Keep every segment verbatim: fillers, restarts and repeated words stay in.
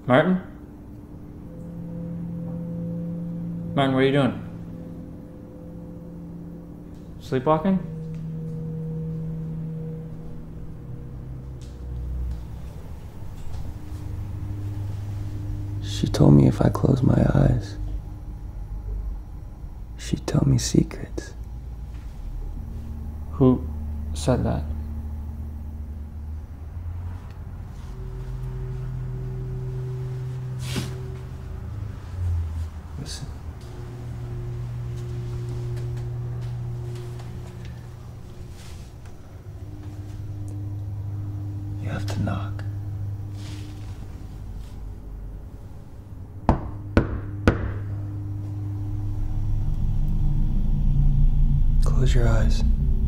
Martin? Martin, what are you doing? Sleepwalking? She told me if I close my eyes, she'd tell me secrets. Who said that? Listen. You have to knock. Close your eyes.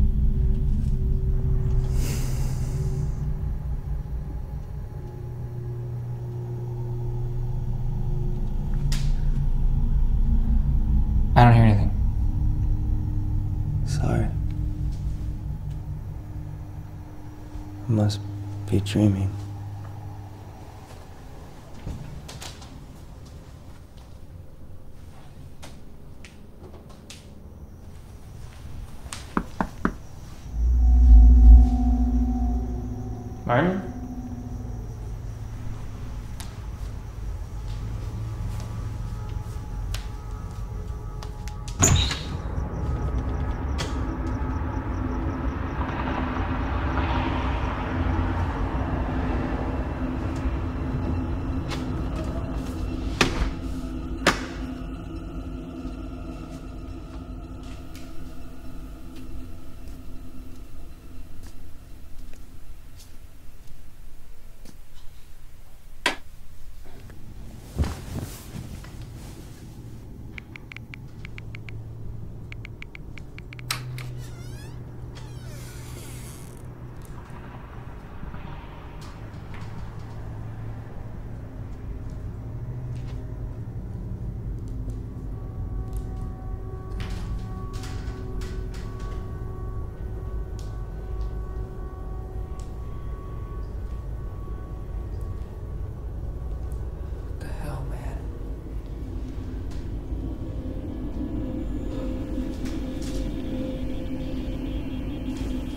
I don't hear anything. Sorry. I must be dreaming. Martin?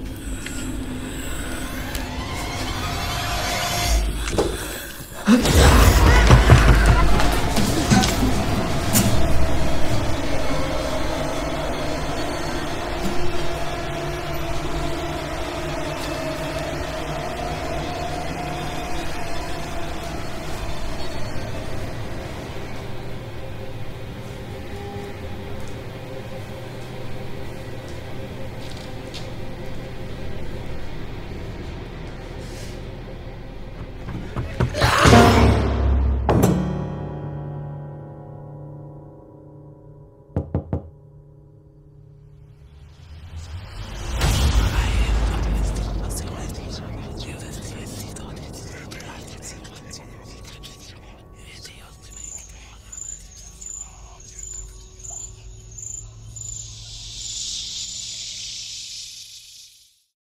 Huh?